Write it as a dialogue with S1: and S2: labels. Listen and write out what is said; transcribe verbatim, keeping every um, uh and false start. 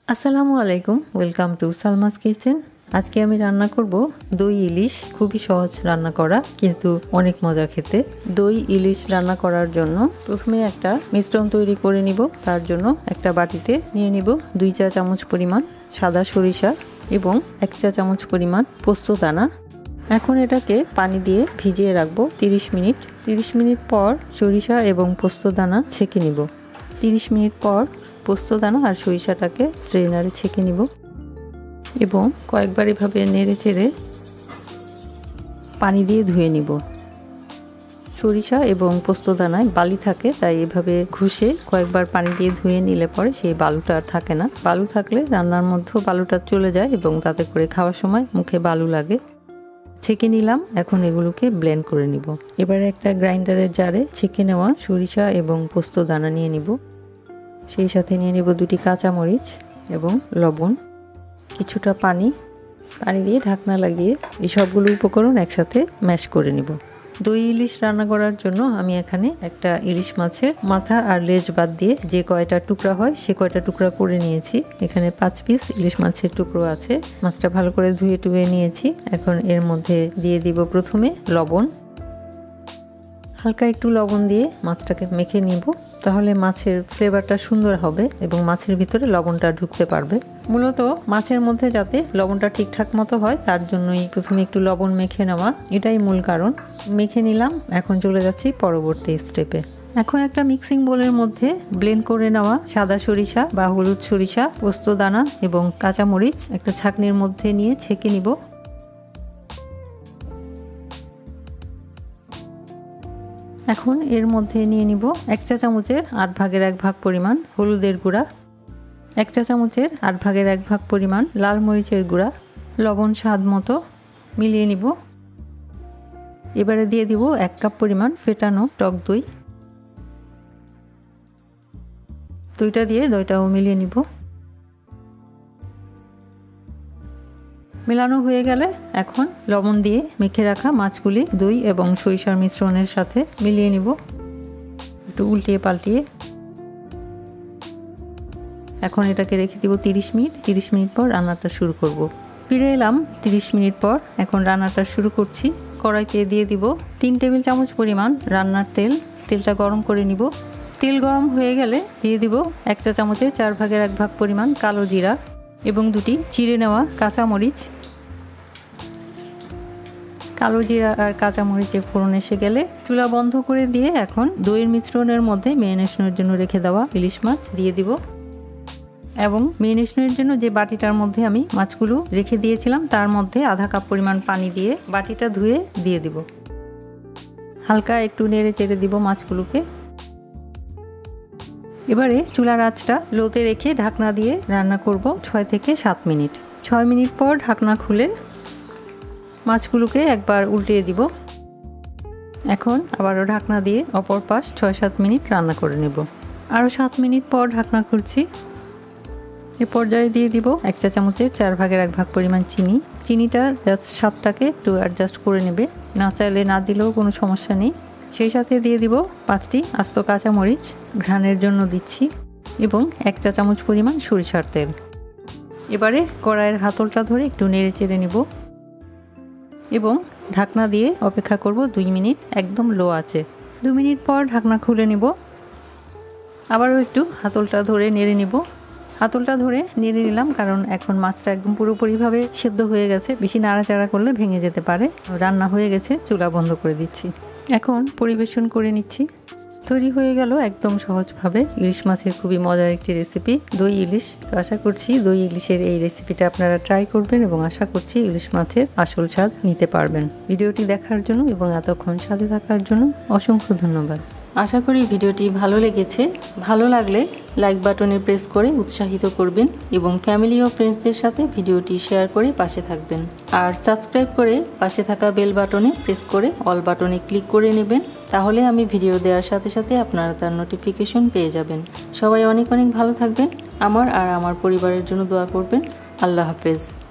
S1: আসসালামু আলাইকুম, welcome to Salma's kitchen. আজকে আমি রান্না করব দই ইলিশ। খুবই সহজ রান্না করা, কিন্তু অনেক মজা খেতে। দই ইলিশ রান্না করার জন্য প্রথমে একটা মিশ্রণ তৈরি করে নিব। তার জন্য একটা বাটিতে নিয়ে নিব দুই চা চামচ পরিমাণ সাদা সরিষা এবং এক চা চামচ পরিমাণ পোস্ত দানা। এখন এটাকে পানি দিয়ে ভিজিয়ে রাখবো তিরিশ মিনিট। তিরিশ মিনিট পর সরিষা এবং পোস্ত দানা ছেঁকে নিব। তিরিশ মিনিট পর পোস্ত দানা আর সরিষাটাকে স্ট্রেনারে ছেঁকে নিব এবং কয়েকবার এভাবে নেড়ে চেড়ে পানি দিয়ে ধুয়ে নিব। সরিষা এবং পোস্ত দানায় বালি থাকে, তাই এভাবে ঘষে কয়েকবার পানি দিয়ে ধুয়ে নিলে পরে সেই বালুটা আর থাকে না। বালু থাকলে রান্নার মধ্যেও বালুটা চলে যায় এবং তাতে করে খাওয়ার সময় মুখে বালু লাগে। ছেঁকে নিলাম, এখন এগুলোকে ব্লেন্ড করে নিব। এবারে একটা গ্রাইন্ডারের জারে ছেঁকে নেওয়া সরিষা এবং পোস্ত দানা নিয়ে নিব। সেই সাথে নিয়ে নেব দুটি কাঁচামরিচ এবং লবণ, কিছুটা পানি। পানি দিয়ে ঢাকনা লাগিয়ে এই সবগুলো উপকরণ একসাথে ম্যাশ করে নিব। দই ইলিশ রান্না করার জন্য আমি এখানে একটা ইলিশ মাছের মাথা আর লেজ বাদ দিয়ে যে কয়টা টুকরা হয় সে কয়টা টুকরা করে নিয়েছি। এখানে পাঁচ পিস ইলিশ মাছের টুকরো আছে। মাছটা ভালো করে ধুয়ে টুয়ে নিয়েছি। এখন এর মধ্যে দিয়ে দিব প্রথমে লবণ। হালকা একটু লবণ দিয়ে মাছটাকে মেখে নিব, তাহলে মাছের ফ্লেভারটা সুন্দর হবে এবং মাছের ভিতরে লবণটা ঢুকতে পারবে। মূলত মাছের মধ্যে যাতে লবণটা ঠিকঠাক মতো হয় তার জন্যই প্রথমে একটু লবণ মেখে নেওয়া, এটাই মূল কারণ। মেখে নিলাম, এখন চলে যাচ্ছি পরবর্তী স্টেপে। এখন একটা মিক্সিং বোলের মধ্যে ব্লেন্ড করে নেওয়া সাদা সরিষা বা হলুদ সরিষা, পোস্ত দানা এবং কাঁচামরিচ একটা ছাঁকনির মধ্যে নিয়ে ছেঁকে নিব। এখন এর মধ্যে নিয়ে নিব এক চা চামচের আট ভাগের এক ভাগ পরিমাণ হলুদের গুঁড়া, এক চা চামচের আট ভাগের এক ভাগ পরিমাণ লাল মরিচের গুঁড়া, লবণ স্বাদ মতো মিলিয়ে নিব। এবারে দিয়ে দিব এক কাপ পরিমাণ ফেটানো টক দই। দইটা দিয়ে দইটাও মিলিয়ে নিব। মেলানো হয়ে গেলে এখন লবণ দিয়ে মেখে রাখা মাছগুলি দই এবং সরিষার মিশ্রণের সাথে মিলিয়ে নিব, একটু উল্টিয়ে পাল্টিয়ে। এখন এটাকে রেখে দিব তিরিশ মিনিট। তিরিশ মিনিট পর রান্নাটা শুরু করব। ফিরে এলাম তিরিশ মিনিট পর। এখন রান্নাটা শুরু করছি। কড়াইতে দিয়ে দিব তিন টেবিল চামচ পরিমাণ রান্নার তেল। তেলটা গরম করে নিব। তেল গরম হয়ে গেলে দিয়ে দিব এক চা চামচের চার ভাগের এক ভাগ পরিমাণ কালো জিরা এবং দুটি চিড়ে নেওয়া কাঁচামরিচ। কালো জিরা আর কাঁচামরিচে ফোড়ন এসে গেলে চুলা বন্ধ করে দিয়ে এখন দইয়ের মিশ্রণের মধ্যে মেরিনেশনের জন্য রেখে দেওয়া ইলিশ মাছ দিয়ে দিব এবং মেরিনেশনের জন্য যে বাটিটার মধ্যে আমি মাছগুলো রেখে দিয়েছিলাম তার মধ্যে আধা কাপ পরিমাণ পানি দিয়ে বাটিটা ধুয়ে দিয়ে দিব। হালকা একটু নেড়ে চেড়ে দিব মাছগুলোকে। এবারে চুলার আঁচটা লোতে রেখে ঢাকনা দিয়ে রান্না করব ছয় থেকে সাত মিনিট। ছয় মিনিট পর ঢাকনা খুলে মাছগুলোকে একবার উল্টিয়ে দিব। এখন আবারও ঢাকনা দিয়ে অপর পাশ ছয় সাত মিনিট রান্না করে নেব। আরও সাত মিনিট পর ঢাকনা খুলছি। এ পর্যায়ে দিয়ে দিব এক চা চামচের চার ভাগের এক ভাগ পরিমাণ চিনি। চিনিটা জাস্ট স্বাদটাকে একটু অ্যাডজাস্ট করে নেবে, না চাইলে না দিলেও কোনো সমস্যা নেই। সেই সাথে দিয়ে দিব পাঁচটি আস্ত কাঁচামরিচ, ঘ্রাণের জন্য দিচ্ছি, এবং এক চা চামচ পরিমাণ সরিষার তেল। এবারে কড়াইয়ের হাতলটা ধরে একটু নেড়ে চেড়ে নিব এবং ঢাকনা দিয়ে অপেক্ষা করব দুই মিনিট, একদম লো আছে। দু মিনিট পর ঢাকনা খুলে নিব। আবারও একটু হাতলটা ধরে নেড়ে নিব। হাতলটা ধরে নেড়ে নিলাম কারণ এখন মাছটা একদম পুরোপুরিভাবে সেদ্ধ হয়ে গেছে। বেশি নাড়াচাড়া করলে ভেঙে যেতে পারে। রান্না হয়ে গেছে, চুলা বন্ধ করে দিচ্ছি। এখন পরিবেশন করে নিচ্ছি। তৈরি হয়ে গেল একদম সহজভাবে ইলিশ মাছের খুবই মজার একটি রেসিপি, দই ইলিশ। তো আশা করছি দই ইলিশের এই রেসিপিটা আপনারা ট্রাই করবেন এবং আশা করছি ইলিশ মাছের আসল স্বাদ নিতে পারবেন। ভিডিওটি দেখার জন্য এবং এতক্ষণ সাথে থাকার জন্য অসংখ্য ধন্যবাদ। আশা করি ভিডিওটি ভালো লেগেছে। ভালো লাগলে লাইক বাটনে প্রেস করে উৎসাহিত করবেন এবং ফ্যামিলি ও ফ্রেন্ডসদের সাথে ভিডিওটি শেয়ার করে পাশে থাকবেন। আর সাবস্ক্রাইব করে পাশে থাকা বেল বাটনে প্রেস করে অল বাটনে ক্লিক করে নেবেন, তাহলে আমি ভিডিও দেওয়ার সাথে সাথে আপনারা তার নোটিফিকেশন পেয়ে যাবেন। সবাই অনেক অনেক ভালো থাকবেন। আমার আর আমার পরিবারের জন্য দোয়া করবেন। আল্লাহ হাফেজ।